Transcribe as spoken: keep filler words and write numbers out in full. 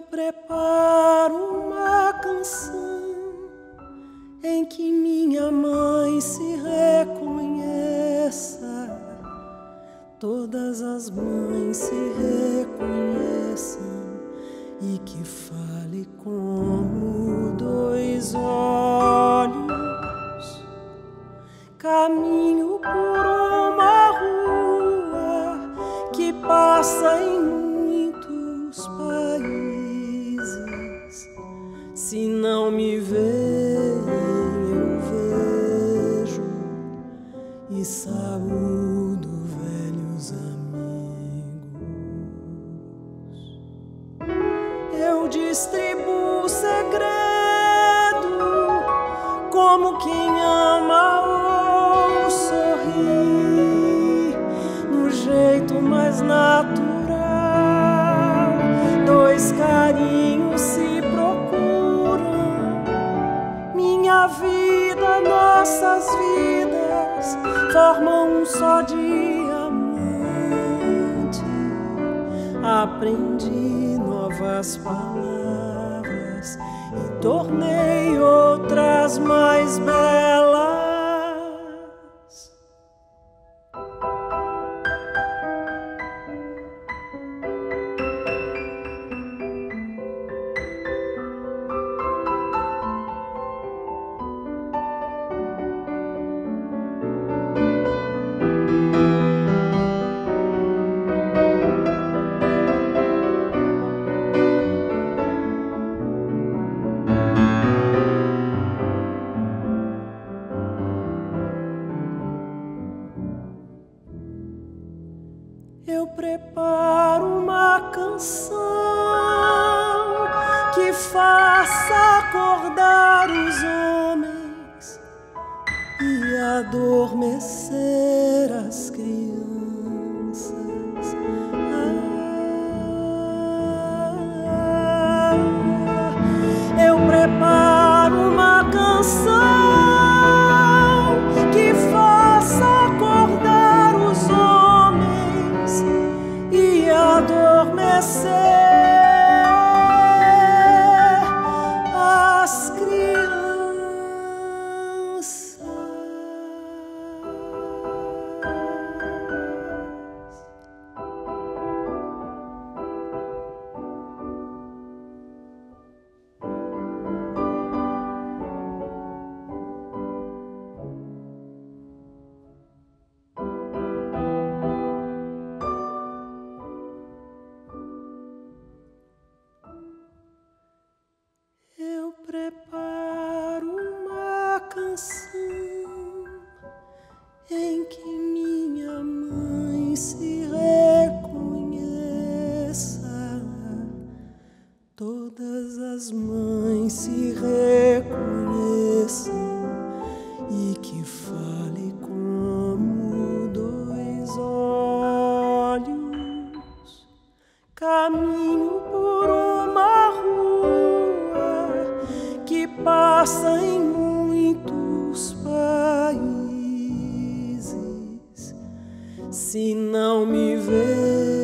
preparo uma canção em que minha mãe se reconheça. Todas as mães se reconheçam e que fale como dois olhos. Caminho por uma rua que passa em muitos países. Se não me veem, eu vejo e saúdo velhos amigos. Eu distribuo segredo como quem ama ou sorri, no jeito mais natural. Dois carinhos se procuram, minha vida, nossas vidas formam um só diamante. Aprendi novas palavras e tornei outras mais belas. Eu preparo uma canção que faça acordar os homens e adormecer as crianças. Ah, eu preparo uma canção que faça acordar os homens e adormecer as crianças. Eu preparo uma canção em que minha mãe se reconheça. Todas as mães se reconheçam e que fale como dois olhos. Caminho por uma rua que passa em muitos países. Se não me vê,